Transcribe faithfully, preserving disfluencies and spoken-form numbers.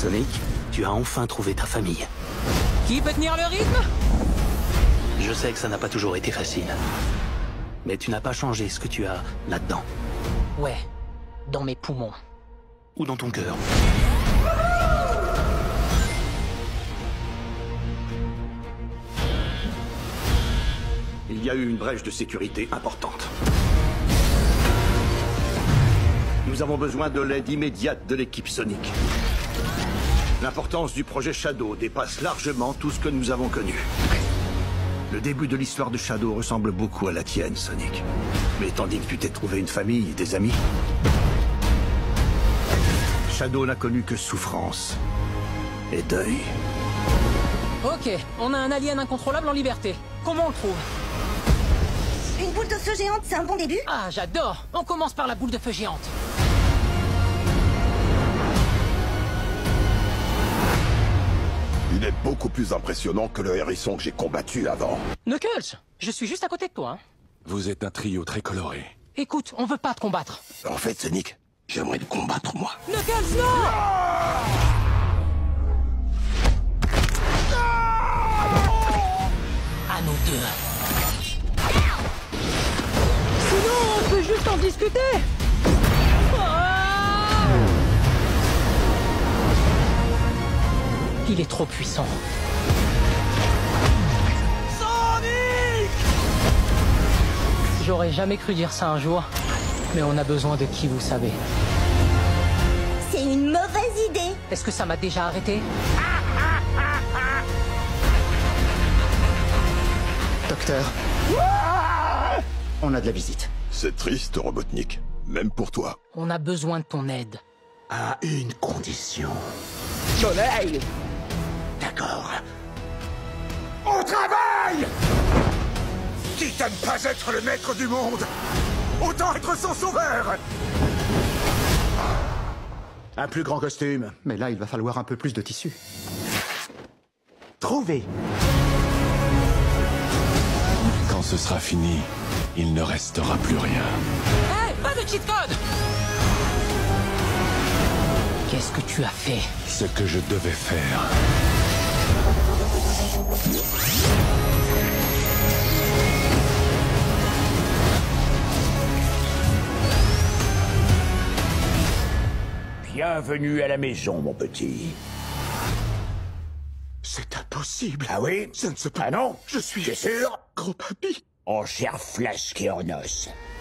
Sonic, tu as enfin trouvé ta famille. Qui peut tenir le rythme? Je sais que ça n'a pas toujours été facile. Mais tu n'as pas changé ce que tu as là-dedans. Ouais, dans mes poumons. Ou dans ton cœur. Il y a eu une brèche de sécurité importante. Nous avons besoin de l'aide immédiate de l'équipe Sonic. L'importance du projet Shadow dépasse largement tout ce que nous avons connu. Le début de l'histoire de Shadow ressemble beaucoup à la tienne, Sonic. Mais tandis que tu t'es trouvé une famille et des amis, Shadow n'a connu que souffrance et deuil. Ok, on a un alien incontrôlable en liberté. Comment on le trouve? Une boule de feu géante, c'est un bon début? Ah, j'adore. On commence par la boule de feu géante. Il est beaucoup plus impressionnant que le hérisson que j'ai combattu avant. Knuckles, je suis juste à côté de toi, hein. Vous êtes un trio très coloré. Écoute, on veut pas te combattre. En fait, Sonic, j'aimerais te combattre, moi. Knuckles, non! À nous deux. Sinon, on peut juste en discuter. Ah! Il est trop puissant. Sonic! J'aurais jamais cru dire ça un jour, mais on a besoin de qui, vous savez. C'est une mauvaise idée. Est-ce que ça m'a déjà arrêté? Docteur, on a de la visite. C'est triste, Robotnik. Même pour toi. On a besoin de ton aide. À une condition. Soleil! D'accord. Au travail! Quitte à ne pas être le maître du monde, autant être son sauveur! Un plus grand costume. Mais là, il va falloir un peu plus de tissu. Trouvé. Quand ce sera fini, il ne restera plus rien. Hey, pas de cheat code! Qu'est-ce que tu as fait? Ce que je devais faire. Bienvenue à la maison, mon petit. C'est impossible. Ah oui? Ça ne se peut. Ah non? Je suis... T'es sûr? Gros papy. En chair flasque et en os.